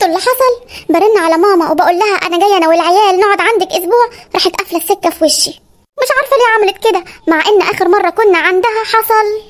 اللي حصل؟ برن على ماما وبقول لها انا جايه انا والعيال نقعد عندك اسبوع، راحت قافله السكه في وشي. مش عارفه ليه عملت كده مع ان اخر مره كنا عندها حصل.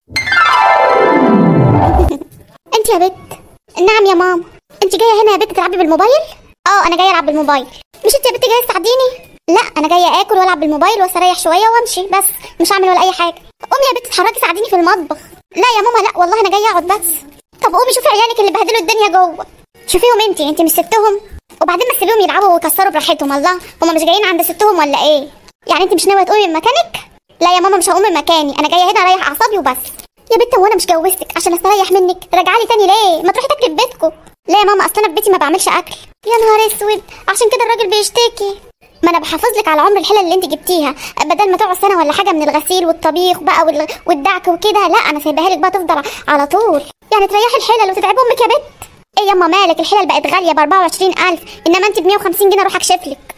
انت يا بت. نعم يا ماما. انت جايه هنا يا بت تلعبي بالموبايل؟ اه انا جايه العب بالموبايل. مش انت يا بت جايه تساعديني؟ لا انا جايه اكل والعب بالموبايل واستريح شويه وامشي بس، مش هعمل ولا اي حاجه. قومي يا بت اتحركي ساعديني في المطبخ. لا يا ماما لا والله انا جايه اقعد بس. طب قومي شوفي عيالك اللي بهدلوا الدنيا جوه. شوفيهم انت مش ستهم؟ وبعدين ما تسيبيهم يلعبوا ويكسروا براحتهم. الله هما مش جايين عند ستهم ولا ايه؟ يعني انت مش ناويه تقومي من مكانك؟ لا يا ماما مش هقوم من مكاني، انا جايه هنا اريح اعصابي وبس. يا بت هو انا مش جوزتك عشان استريح منك؟ راجعالي تاني ليه؟ ما تروحي تاكلي في بيتكم. لا يا ماما اصل انا في بيتي ما بعملش اكل. يا نهار اسود، عشان كده الراجل بيشتكي. ما انا بحافظ لك على عمر الحلل اللي انت جبتيها، بدل ما تقعد سنه ولا حاجه من الغسيل والطبيخ بقى والدعك وكده. لا انا سايباها لك بقى تفضل على طول، يعني تريحي الحلل وتتعبي امك يا بت. ايه ياما مالك؟ الحلل بقت غاليه ب 24,000 انما انت ب 150 جنيه اروح اكشف لك.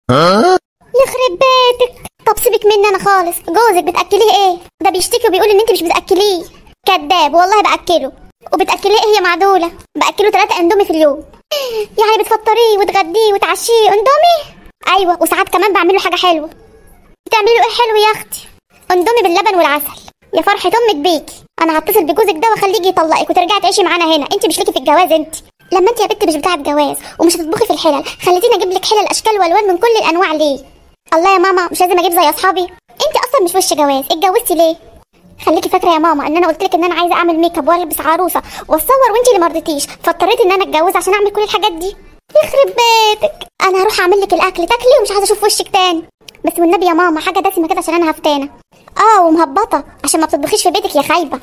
يخرب بيتك. طب سيبك مني انا خالص. جوزك بتاكليه ايه؟ ده بيشتكي وبيقول ان انت مش بتاكليه. كذاب والله باكله. وبتاكليه ايه؟ هي معدوله. باكله 3 اندومي في اليوم. يعني بتفطريه وتغديه وتعشيه اندومي؟ ايوه وساعات كمان بعمل له حاجه حلوه. بتعملي له ايه حلو يا اختي؟ اندومي باللبن والعسل. يا فرحه امك بيكي. انا هتصل بجوزك ده واخليه يجي يطلقك وترجعي تعيشي معانا هنا. انت مش ليكي في الجواز انت. لما انت يا بنت مش بتاعه جواز ومش هتطبخي في الحلل، خليتيني اجيب لك حلل اشكال والوان من كل الانواع ليه؟ الله يا ماما مش لازم اجيب زي اصحابي. انت اصلا مش وش جواز، اتجوزتي ليه؟ خليكي فاكره يا ماما ان انا قلت لك ان انا عايزه اعمل ميك اب والبس عروسه واتصور وانت اللي ما رضيتيش، فاضطريت ان انا اتجوز عشان اعمل كل الحاجات دي. يخرب بيتك. انا هروح اعمل لك الاكل تاكلي ومش عايزه اشوف وشك تاني. بس والنبي يا ماما حاجه دسمه كده عشان انا هفتانه. ومهبطه عشان ما بتطبخيش في بيتك يا خايبه.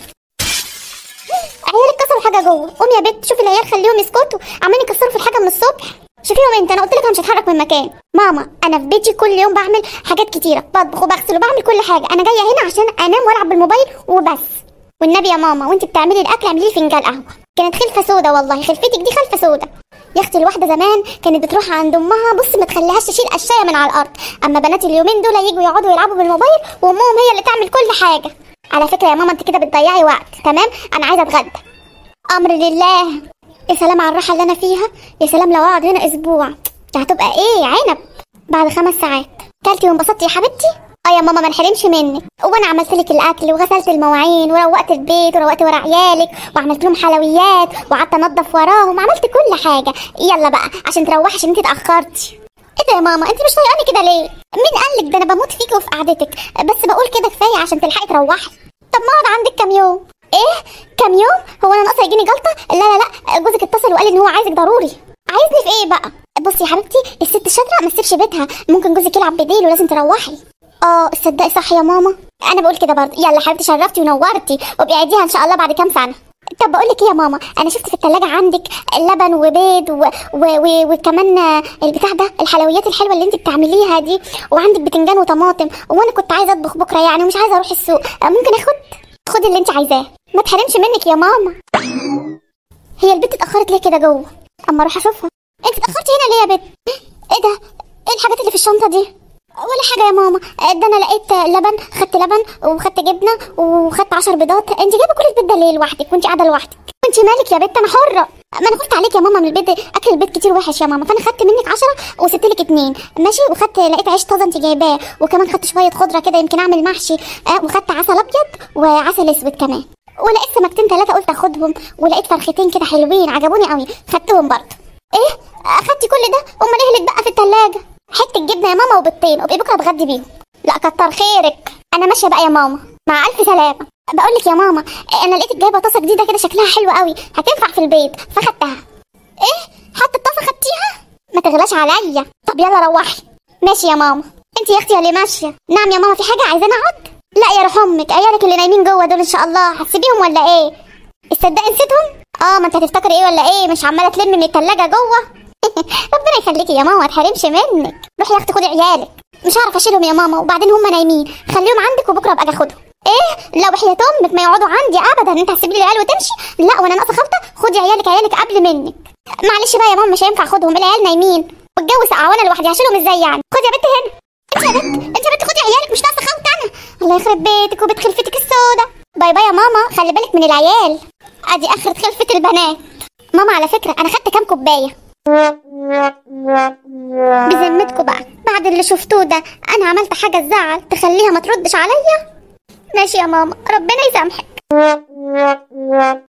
عيالك كسروا حاجه جوه. قومي يا بنت شوفي العيال خليهم يسكتوا، عمالين يكسروا في الحاجه من الصبح. شوفيهم انت. انا قلت لك انا مش هتحرك من مكان. ماما انا في بيتي كل يوم بعمل حاجات كتيره، بطبخ وبغسل وبعمل كل حاجه. انا جايه هنا عشان انام والعب بالموبايل وبس. والنبي يا ماما وانت بتعملي الاكل اعملي لي فنجان قهوه. كانت خلفه سودا والله، خلفتك دي خلفه سودا. يا اختي الواحده زمان كانت بتروح عند امها بص ما تخليهاش تشيل قشايه من على الارض، اما بنات اليومين دول يجوا يقعدوا يلعبوا بالموبايل وامهم هي اللي تعمل كل حاجه. على فكره يا ماما انت كده بتضيعي وقت. تمام انا عايزه اتغدى. امر لله. يا سلام على الراحه اللي انا فيها. يا سلام لو اقعد هنا اسبوع ده هتبقى ايه عنب. بعد 5 ساعات كلتي وانبسطتي يا حبيبتي؟ يا ماما ما نحرمش منك. وانا عملت لك الاكل وغسلت المواعين وروقت البيت وروقت ورا عيالك وعملت لهم حلويات وقعدت انضف وراهم، عملت كل حاجه. يلا بقى عشان تروحي عشان انت اتاخرتي. ايه ده يا ماما انت مش طايقاني كده ليه؟ مين قالك؟ ده انا بموت فيكي وفي قعدتك، بس بقول كده كفايه عشان تلحقي تروحي. طب ما اقعد عندك كام يوم. ايه كام يوم؟ هو انا ناقصه يجيني جلطه؟ لا جوزك اتصل وقال ان هو عايزك ضروري. عايزني في ايه بقى؟ بصي يا حبيبتي الست الشاطره ما تسيبش بيتها، ممكن جوزك يلعب بديل ولازم تروحي. تصدقي صح يا ماما. انا بقول كده برضه. يلا حبيبتي شرفتي ونورتي وبيعيديها ان شاء الله بعد كام سنه. طب بقول لك ايه يا ماما، انا شفت في الثلاجه عندك لبن وبيض وكمان البتاع ده الحلويات الحلوه اللي انت بتعمليها دي، وعندك بتنجان وطماطم، وانا كنت عايزه اطبخ بكره يعني ومش عايزه اروح السوق. ممكن خدي اللي انت عايزاه، ما تحرمش منك يا ماما. هي البت اتاخرت ليه كده جوه؟ اما اروح اشوفها. انت اتاخرتي هنا ليه يا بت؟ ايه ده؟ ايه الحاجات اللي في الشنطه دي؟ ولا حاجه يا ماما. ده انا لقيت لبن، خدت لبن وخدت جبنه وخدت 10 بيضات. انت جايبه كل البيت ده ليه لوحدك وانت قاعده لوحدك؟ وانت مالك يا بت؟ انا حره. ما انا خفت عليك يا ماما من البيت، اكل البيت كتير وحش يا ماما، فانا خدت منك 10 وسبت لك 2 ماشي. وخدت لقيت عيش طازه انت جايباه، وكمان خدت شويه خضره كده يمكن اعمل محشي. وخدت عسل ابيض وعسل اسود كمان. ولقيت سمكتين 3 قلت اخدهم، ولقيت فرختين كده حلوين عجبوني قوي خدتهم برضه. ايه اخدتي كل ده؟ امال ايه اللي اتبقى في الثلاجه؟ حته جبنه يا ماما وبيضتين، وابقي بكره بغدي بيهم. لا كتر خيرك. انا ماشيه بقى يا ماما، مع الف سلامه. بقول لك يا ماما انا لقيتك جايبه طاسه جديده كده شكلها حلو قوي هتنفع في البيت فخدتها. ايه حتى الطاسه خدتيها؟ ما تغلاش عليا. طب يلا روحي. ماشي يا ماما. انت يا اختي اللي ماشيه. نعم يا ماما في حاجه عايزاني اقعد؟ لا يا روح امك، عيالك اللي نايمين جوه دول ان شاء الله هتسيبيهم ولا ايه؟ تصدقي نسيتهم؟ ما انت هتفتكري ايه ولا ايه؟ مش عماله تلمي من الثلاجه جوه. ربنا يخليكي يا ماما ما تحرمش منك. روحي يا اختي خدي عيالك. مش هعرف اشيلهم يا ماما وبعدين هم نايمين، خليهم عندك وبكره ابقى اخدهم. ايه لا وحياة امك ما يقعدوا عندي ابدا. انت هتسيبي لي العيال وتمشي؟ لا وانا ناقصه خبطه. خدي عيالك قبل منك. معلش بقى يا ماما مش هينفع اخدهم، العيال نايمين والجو ساقع وانا لوحدي هشيلهم ازاي يعني؟ خدي يا بنت هنا. انت يا بنت خدي عيالك مش ناقصه خبطه انا. الله يخرب بيتك وبيت خلفتك السودا. باي باي يا ماما خلي بالك من العيال. ادي اخرة خلفة البنات. ماما على فكرة انا خدت كام كوباية. بذمتكم بقى بعد اللي شفتوه ده انا عملت حاجة تزعل تخليها ما تردش عليا؟ ماشي يا ماما، ربنا يسامحك.